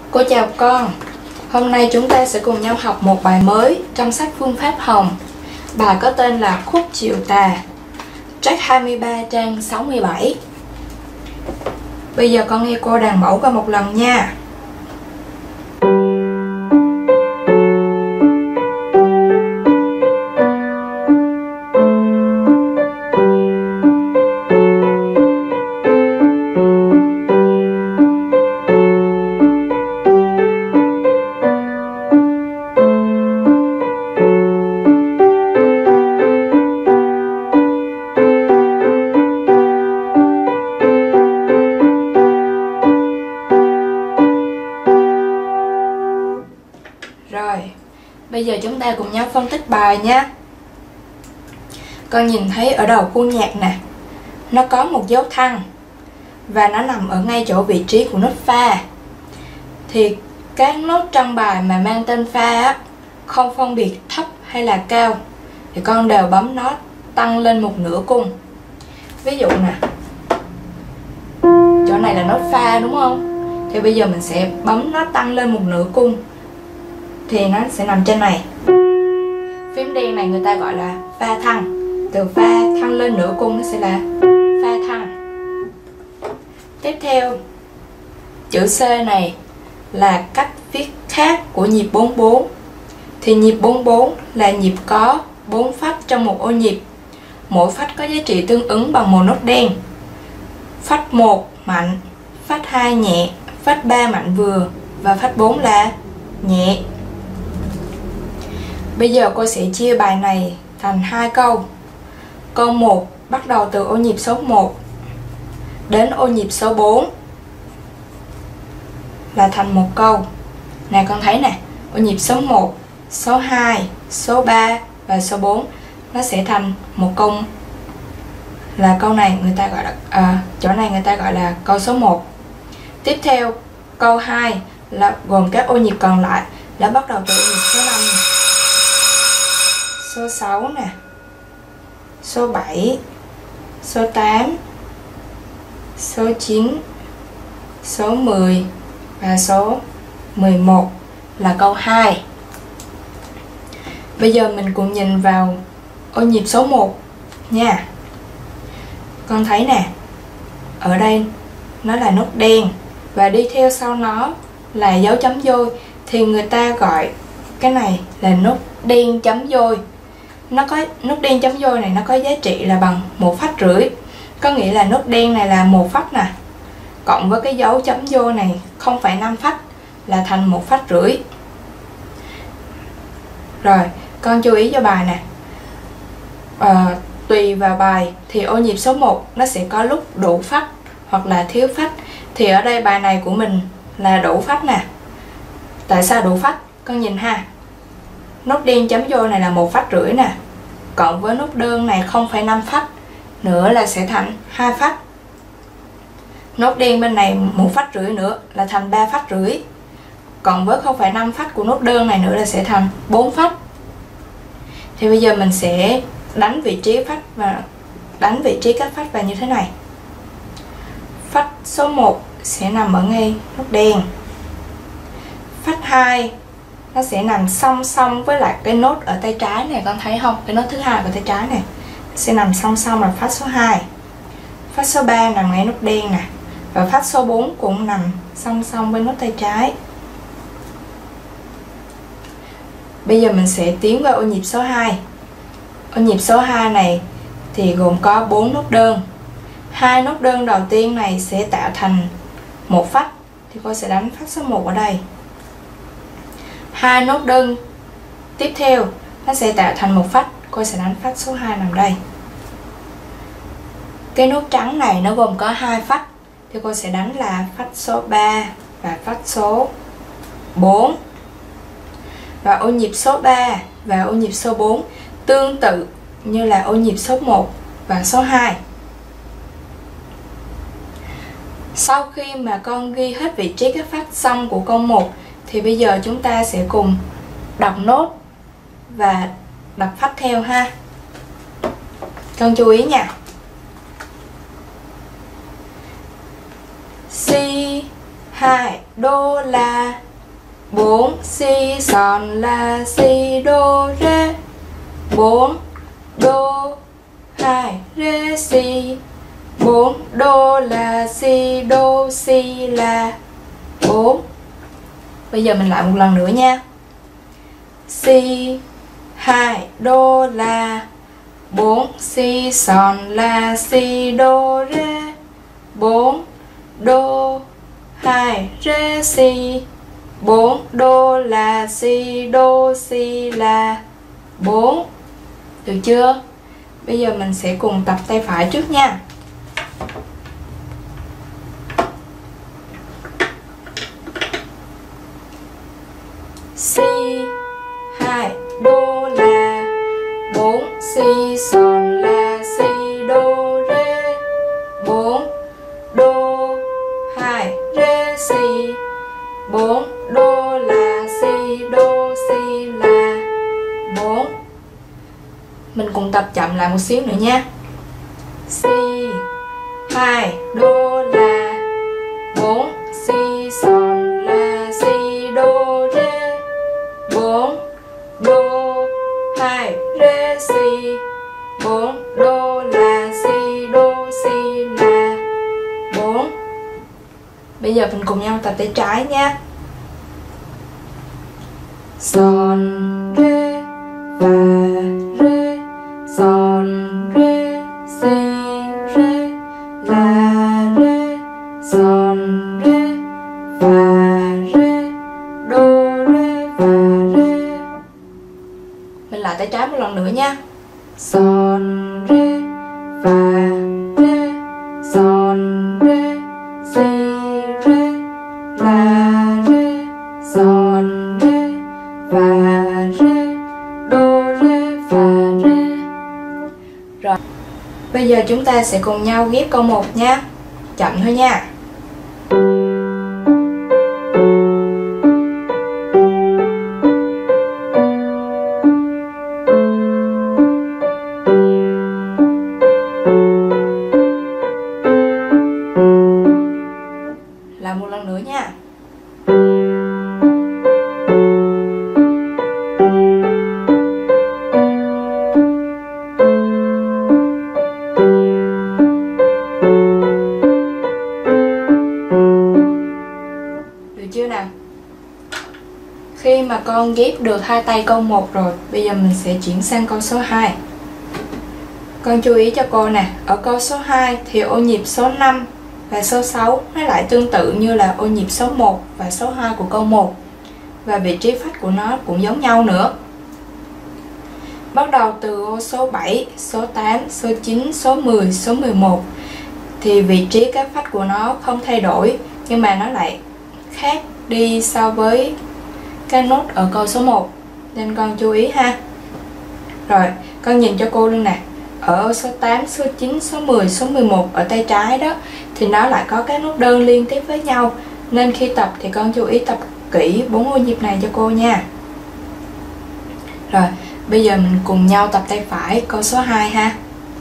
Cô chào con. Hôm nay chúng ta sẽ cùng nhau học một bài mới trong sách Phương pháp Hồng. Bài có tên là Khúc Chiều Tà, trắc 23 trang 67. Bây giờ con nghe cô đàn mẫu qua một lần nha. Rồi, bây giờ chúng ta cùng nhau phân tích bài nhé. Con nhìn thấy ở đầu khu nhạc nè, nó có một dấu thăng và nó nằm ở ngay chỗ vị trí của nốt pha. Thì các nốt trong bài mà mang tên pha á, không phân biệt thấp hay là cao, thì con đều bấm nó tăng lên một nửa cung. Ví dụ nè, chỗ này là nốt pha đúng không? Thì bây giờ mình sẽ bấm nó tăng lên một nửa cung, thì nó sẽ nằm trên này. Phím đen này người ta gọi là pha thăng. Từ pha thăng lên nửa cung nó sẽ là pha thăng. Tiếp theo, chữ C này là cách viết khác của nhịp 44. Thì nhịp 44 là nhịp có 4 phách trong một ô nhịp. Mỗi phách có giá trị tương ứng bằng một nốt đen. Phách 1 mạnh, phách 2 nhẹ, phách 3 mạnh vừa và phách 4 là nhẹ. Bây giờ cô sẽ chia bài này thành hai câu. Câu 1 bắt đầu từ ô nhịp số 1 đến ô nhịp số 4 là thành một câu. Nè con thấy nè, ô nhịp số 1, số 2, số 3 và số 4 nó sẽ thành một câu. Là câu này người ta gọi là chỗ này người ta gọi là câu số 1. Tiếp theo câu 2 là gồm các ô nhịp còn lại là bắt đầu từ ô nhịp số 5 này, số 6 nè, số 7, số 8, số 9, số 10 và số 11 là câu 2. Bây giờ mình cùng nhìn vào ô nhịp số 1 nha. Con thấy nè, ở đây nó là nốt đen và đi theo sau nó là dấu chấm vôi, thì người ta gọi cái này là nốt đen chấm vôi. Nó có nốt đen chấm vôi này nó có giá trị là bằng 1,5 phách. Có nghĩa là nốt đen này là 1 phách nè, cộng với cái dấu chấm vôi này 0,5 phách là thành 1,5 phách. Rồi, con chú ý cho bài nè. Tùy vào bài thì ô nhịp số 1 nó sẽ có lúc đủ phách hoặc là thiếu phách. Thì ở đây bài này của mình là đủ phách nè. Tại sao đủ phách? Con nhìn ha, nốt đen chấm vôi này là 1,5 phách nè, cộng với nốt đơn này 0,5 phách nữa là sẽ thành 2 phách. Nốt đen bên này 1,5 phách nữa là thành 3,5 phách, cộng với 0,5 phách của nốt đơn này nữa là sẽ thành 4 phách. Thì bây giờ mình sẽ đánh vị trí phách và đánh vị trí các phách vào như thế này. Phách số 1 sẽ nằm ở ngay nốt đen. Phách 2 nó sẽ nằm song song với lại cái nốt ở tay trái này, con thấy không? Cái nốt thứ hai của tay trái này sẽ nằm song song là phách số 2. Phách số 3 nằm ngay nốt đen nè, và phách số 4 cũng nằm song song với nốt tay trái. Bây giờ mình sẽ tiến vào ô nhịp số 2. Ô nhịp số 2 này thì gồm có 4 nốt đơn. 2 nốt đơn đầu tiên này sẽ tạo thành 1 phách, thì cô sẽ đánh phách số 1 ở đây. 2 nốt đơn tiếp theo nó sẽ tạo thành 1 phách, cô sẽ đánh phách số 2 nằm đây. Cái nốt trắng này nó gồm có 2 phách, thì cô sẽ đánh là phách số 3 và phách số 4. Và ô nhịp số 3 và ô nhịp số 4 tương tự như là ô nhịp số 1 và số 2. Sau khi mà con ghi hết vị trí các phách xong của câu 1 thì bây giờ chúng ta sẽ cùng đọc nốt và đọc phách theo ha. Con chú ý nha. Si 2 đô la. 4 si son la si đô rê. 4 đô 2 rê si. 4 đô la si đô si la. 4. Bây giờ mình lại một lần nữa nha. Si 2 đô la. 4 si son la si đô rê. 4 đô 2 rê si. 4 đô la si đô si la. 4. Được chưa? Bây giờ mình sẽ cùng tập tay phải trước nha. Si 2 đô la. 4 si son la si đô rê. 4 đô 2 rê si. 4 đô la si đô si la. 4. Mình cùng tập chậm lại một xíu nữa nha. Si 2 đô la. 4 si son la si đô rê. 4 đô 2 rê si. 4 đô la si đô si la. 4. Bây giờ mình cùng nhau tập tay trái nha. Son rê và rê. Son rê si rê la rê. Son rê và rê đô rê và rê. Mình lại tay trái một lần nữa nha. Son rê và rê. Son rê si rê la rê. Son rê và rê đô rê và rê. Rồi, bây giờ chúng ta sẽ cùng nhau ghép câu 1 nha. Chậm thôi nha. Làm một lần nữa nha. Được chưa nào? Khi mà con ghép được hai tay câu 1 rồi, bây giờ mình sẽ chuyển sang câu số 2. Con chú ý cho cô nè, ở câu số 2 thì ô nhịp số 5 và số 6 nó lại tương tự như là ô nhịp số 1 và số 2 của câu 1. Và vị trí phách của nó cũng giống nhau nữa. Bắt đầu từ ô số 7, số 8, số 9, số 10, số 11 thì vị trí các phách của nó không thay đổi, nhưng mà nó lại khác đi so với cái nốt ở câu số 1. Nên con chú ý ha. Rồi, con nhìn cho cô luôn nè. Ở số 8, số 9, số 10, số 11 ở tay trái đó thì nó lại có các nốt đơn liên tiếp với nhau. Nên khi tập thì con chú ý tập kỹ 4 ô nhịp này cho cô nha. Rồi, bây giờ mình cùng nhau tập tay phải câu số 2 ha.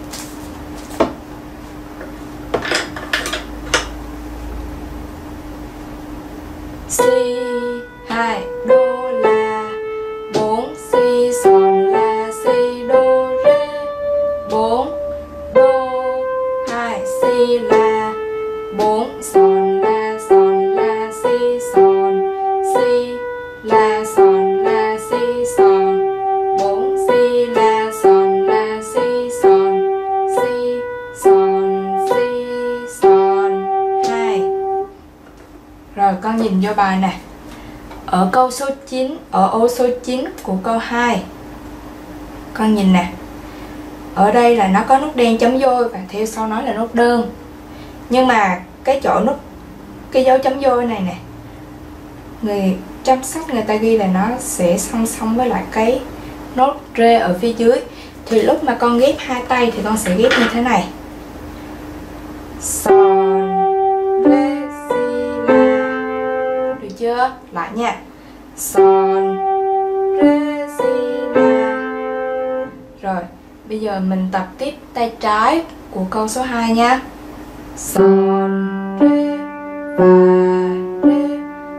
Si 2 đô la. 4 si son la si đô rê. 4 đô 2 si la. 4 son la si son si la son si son. 4 si la son si son si son 2. Rồi con nhìn vô bài nè. Ở câu số 9, ở ô số 9 của câu 2, con nhìn nè. Ở đây là nó có nút đen chấm vôi và theo sau nó là nút đơn. Nhưng mà cái chỗ nút, cái dấu chấm vôi này nè, người trong sách người ta ghi là nó sẽ song song với lại cái nốt rê ở phía dưới. Thì lúc mà con ghép hai tay thì con sẽ ghép như thế này. Son rê si la. Được chưa? Lại nha. Son rê si la. Rồi, bây giờ mình tập tiếp tay trái của câu số 2 nha. Son rê và rê.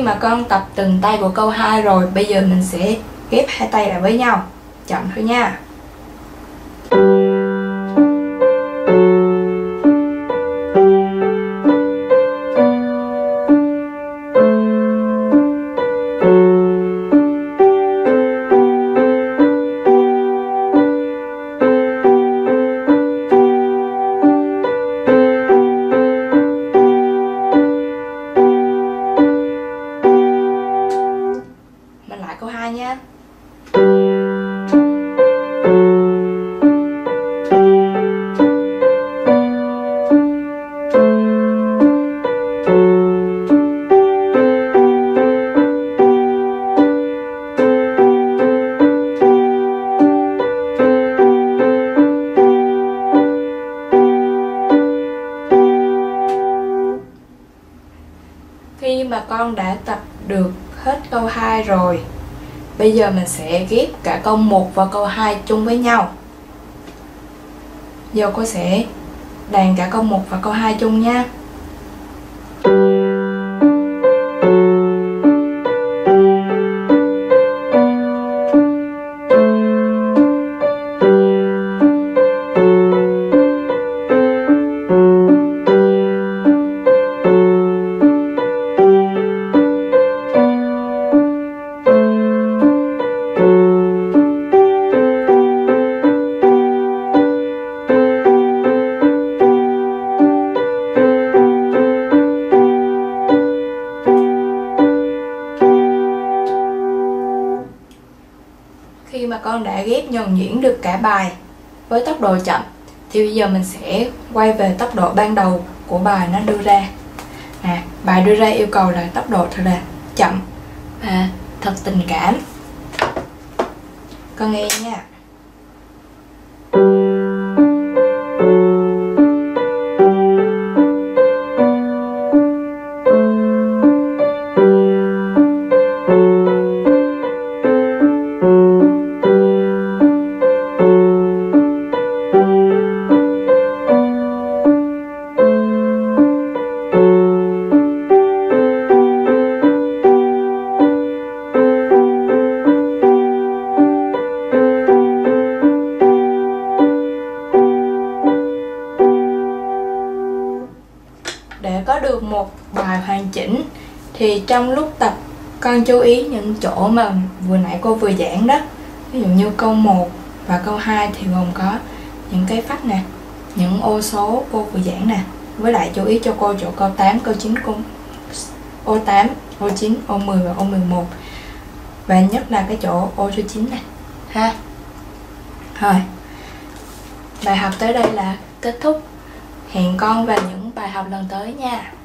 mà con tập từng tay của câu 2 rồi, bây giờ mình sẽ ghép hai tay lại với nhau. Chậm thôi nha. Mình lại câu 2 nha. Khi mà con đã tập được hết câu 2 rồi, bây giờ mình sẽ ghép cả câu 1 và câu 2 chung với nhau. Giờ cô sẽ đàn cả câu 1 và câu 2 chung nha. Khi mà con đã ghép nhuần nhuyễn được cả bài với tốc độ chậm thì bây giờ mình sẽ quay về tốc độ ban đầu của bài nó đưa ra. Bài đưa ra yêu cầu là tốc độ thật là chậm và thật tình cảm. Con nghe nha. Để có được một bài hoàn chỉnh thì trong lúc tập con chú ý những chỗ mà vừa nãy cô vừa giảng đó. Ví dụ như câu 1 và câu 2 thì gồm có những cái phách nè, những ô số cô vừa giảng nè. Với lại chú ý cho cô chỗ câu 8, câu 9, ô 8, ô 9, ô 10 và ô 11. Và nhất là cái chỗ ô số 9 này ha. Rồi, bài học tới đây là kết thúc. Hẹn con vào những bài học lần tới nha.